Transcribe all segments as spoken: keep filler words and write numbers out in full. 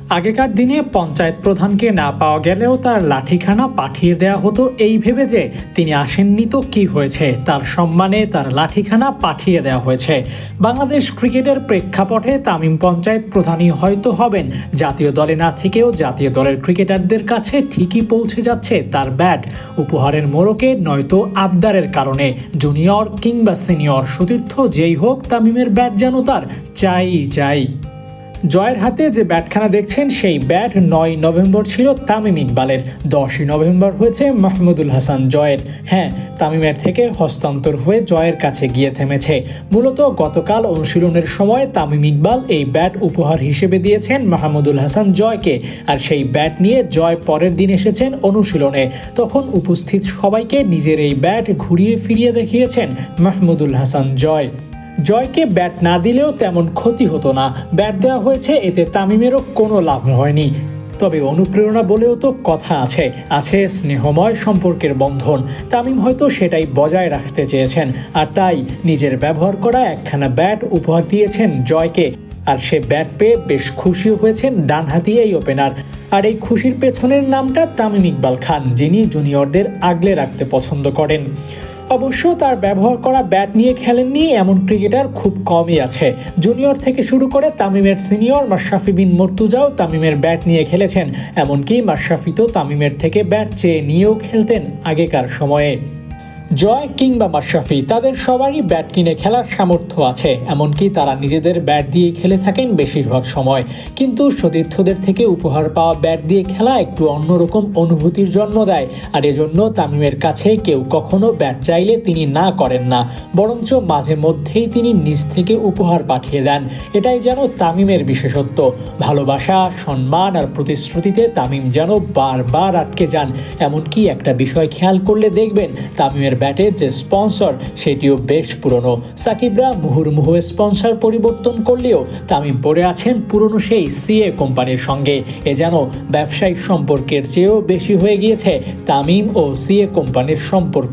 আগেকার দিনে পঞ্চায়েত প্রধানকে না পাওয়া গেলেও তার লাঠিখানা পাঠিয়ে দেয়া হতো এই ভেবে যে তিনি আসেননি তো কি হয়েছে, তার সম্মানে তার লাঠিখানা পাঠিয়ে দেওয়া হয়েছে। বাংলাদেশ ক্রিকেটের প্রেক্ষাপটে তামিম পঞ্চায়েত প্রধানই হয়তো হবেন, জাতীয় দলে না থেকেও জাতীয় দলের ক্রিকেটারদের কাছে ঠিকই পৌঁছে যাচ্ছে তার ব্যাট, উপহারের মোড়কে নয়তো আবদারের কারণে। জুনিয়র কিংবা সিনিয়র সতীর্থ যেই হোক, তামিমের ব্যাট যেন তার চাই চাই। জয়ের হাতে যে ব্যাটখানা দেখছেন সেই ব্যাট নয় নভেম্বর ছিল তামিম ইকবালের, দশই নভেম্বর হয়েছে মাহমুদুল হাসান জয়ের। হ্যাঁ, তামিমের থেকে হস্তান্তর হয়ে জয়ের কাছে গিয়ে থেমেছে। মূলত গতকাল অনুশীলনের সময় তামিম ইকবাল এই ব্যাট উপহার হিসেবে দিয়েছেন মাহমুদুল হাসান জয়কে, আর সেই ব্যাট নিয়ে জয় পরের দিন এসেছেন অনুশীলনে। তখন উপস্থিত সবাইকে নিজের এই ব্যাট ঘুরিয়ে ফিরিয়ে দেখিয়েছেন মাহমুদুল হাসান জয়। জয়কে ব্যাট না দিলেও তেমন ক্ষতি হতো না, ব্যাট দেওয়া হয়েছে, এতে তামিমেরও কোনো লাভ হয়নি। তবে অনুপ্রেরণা বলেও তো কথা আছে, আছে স্নেহময় সম্পর্কের বন্ধন। তামিম হয়তো সেটাই বজায় রাখতে চেয়েছেন, আর তাই নিজের ব্যবহার করা একখানা ব্যাট উপহার দিয়েছেন জয়কে। আর সে ব্যাট পেয়ে বেশ খুশিও হয়েছেন ডানহাতি এই ওপেনার। আর এই খুশির পেছনের নামটা তামিম ইকবাল খান, যিনি জুনিয়রদের আগলে রাখতে পছন্দ করেন। অবশ্য তার ব্যবহার করা ব্যাট নিয়ে খেলেননি এমন ক্রিকেটার খুব কমই আছে। জুনিয়র থেকে শুরু করে তামিমের সিনিয়র মাশরাফি বিন মুর্তজাও তামিমের ব্যাট নিয়ে খেলেছেন, এমনকি মাশরাফি তো তামিমের থেকে ব্যাট চেয়ে নিয়েও খেলতেন আগেকার সময়ে। জয় কিংবা মাশরাফি তাদের সবারই ব্যাট কিনে খেলার সামর্থ্য আছে, এমনকি তারা নিজেদের ব্যাট দিয়ে খেলে থাকেন বেশিরভাগ সময়। কিন্তু সতীর্থদের থেকে উপহার পাওয়া ব্যাট দিয়ে খেলা একটু অন্যরকম অনুভূতির জন্ম দেয়, আর এজন্য তামিমের কাছে কেউ কখনো ব্যাট চাইলে তিনি না করেন না, বরঞ্চ মাঝে মধ্যেই তিনি নিজ থেকে উপহার পাঠিয়ে দেন। এটাই যেন তামিমের বিশেষত্ব। ভালোবাসা, সম্মান আর প্রতিশ্রুতিতে তামিম যেন বারবার আটকে যান। এমনকি একটা বিষয় খেয়াল করলে দেখবেন, তামিমের ব্যাটের যে স্পন্সর সেটিও বেশ পুরনো। সাকিবরা মুহুর্মুহু স্পন্সর পরিবর্তন করলেও তামিম পড়ে আছেন পুরনো সেই সিএ কোম্পানির সঙ্গে। এ যেন ব্যবসায়িক সম্পর্কের চেয়েও বেশি হয়ে গিয়েছে তামিম ও সিএ কোম্পানির সম্পর্ক।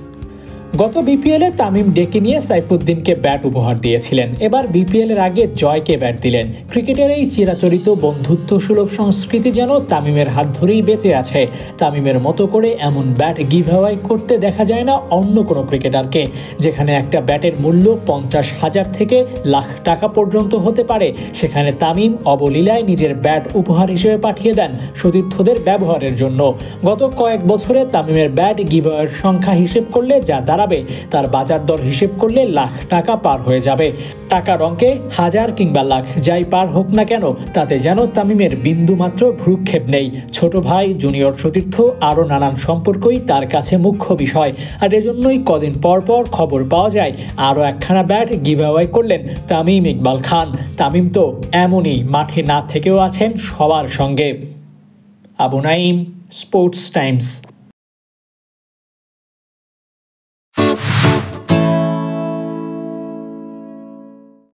গত বিপিএলে তামিম ডেকে নিয়ে সাইফুদ্দিনকে ব্যাট উপহার দিয়েছিলেন, এবার বিপিএল এর আগে জয়কে ব্যাট দিলেন। ক্রিকেটের এই চিরাচরিত বন্ধুত্ব সুলভ সংস্কৃতি যেন তামিমের হাত ধরেই বেঁচে আছে। তামিমের মতো করে এমন ব্যাট গিভঅ্যাওয়ে করতে দেখা যায় না অন্য কোনো ক্রিকেটারকে। যেখানে একটা ব্যাটের মূল্য পঞ্চাশ হাজার থেকে লাখ টাকা পর্যন্ত হতে পারে, সেখানে তামিম অবলীলায় নিজের ব্যাট উপহার হিসেবে পাঠিয়ে দেন সতীর্থদের ব্যবহারের জন্য। গত কয়েক বছরে তামিমের ব্যাট গিভঅ্যাওয়ের সংখ্যা হিসেব করলে যা দাঁড়াবে, তার বাজার দর হিসেব করলে লাখ টাকা পার হয়ে যাবে। টাকার অঙ্কে হাজার কিংবা লাখ যাই পার হোক না কেন, তাতে যেন তামিমের বিন্দুমাত্র ভ্রুক্ষেপ নেই। ছোট ভাই, জুনিয়র সতীর্থ, আরও নানান সম্পর্কই তার কাছে মুখ্য বিষয়। আর এজন্যই কদিন পর পর খবর পাওয়া যায় আরও একখানা ব্যাট গিভঅ্যাওয়ে করলেন তামিম ইকবাল খান। তামিম তো এমনই, মাঠে না থেকেও আছেন সবার সঙ্গে। Abu Naim, Sports Times.